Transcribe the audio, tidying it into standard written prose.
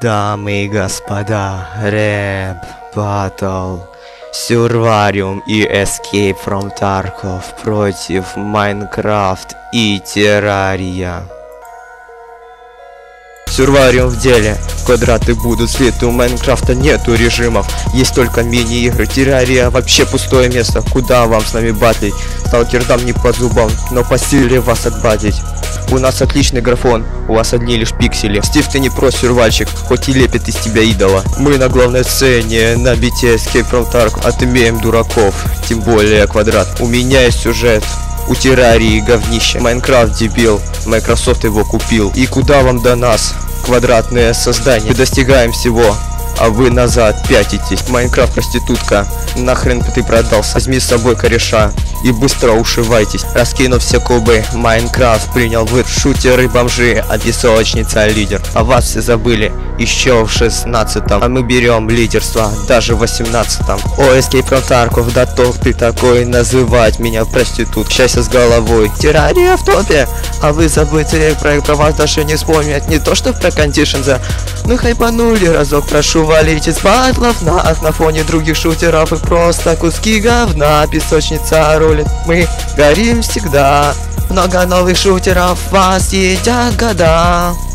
Дамы и господа, рэп, батл, Survarium и Escape from Tarkov против Майнкрафт и Террария. Survarium в деле, квадраты будут слиты, у Майнкрафта нету режимов, есть только мини-игры. Террария вообще пустое место, куда вам с нами батлить? Сталкер дам не по зубам, но по силе вас отбатить. У нас отличный графон, у вас одни лишь пиксели. Стив, ты не про сюрвальщик, хоть и лепит из тебя идола. Мы на главной сцене, на бите Escape from Tarkov, отымеем дураков, тем более квадрат. У меня есть сюжет, у Террарии говнище. Майнкрафт дебил, Microsoft его купил. И куда вам до нас, квадратное создание? Мы достигаем всего, а вы назад пятитесь. Майнкрафт проститутка, нахрен ты продался? Возьми с собой кореша и быстро ушивайтесь. Раскинув все кубы, Майнкрафт принял вы шутеры бомжи, а песочница лидер. А вас все забыли еще в 16-м, а мы берем лидерство даже в 18-м. О, Escape from Tarkov, да топ ты такой, называть меня проститут. Счастье с головой, Террария в топе, а вы забыли про вас даже не вспомнят. Не то что про Conditions, мы хайпанули разок, прошу валить из батлов на фоне других шутеров и просто куски говна. Песочница рулит, мы горим всегда, много новых шутеров вас едят года.